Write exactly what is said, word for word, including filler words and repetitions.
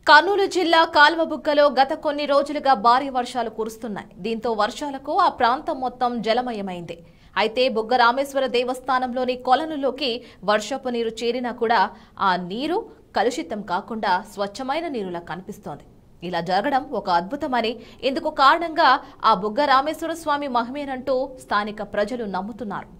కర్నూలు జిల్లా కాల్వబుగ్గలో గత కొన్ని రోజులుగా భారీ వర్షాలు కురుస్తున్నాయి. దీంతో వర్షాలకు ఆ ప్రాంతం మొత్తం జలమయమైంది. అయితే బుగ్గ రామేశ్వర దేవస్థానంలోని కొలనులోకి వర్షపు నీరు చేరినా కూడా ఆ నీరు కలుషితం కాకుండా స్వచ్ఛమైన నీరులా కనిపిస్తోంది. ఇలా జరగడం ఒక అద్భుతమని, ఇందుకు కారణంగా ఆ బుగ్గ రామేశ్వర స్వామి మహిమేనంటూ స్థానిక ప్రజలు నమ్ముతున్నారు.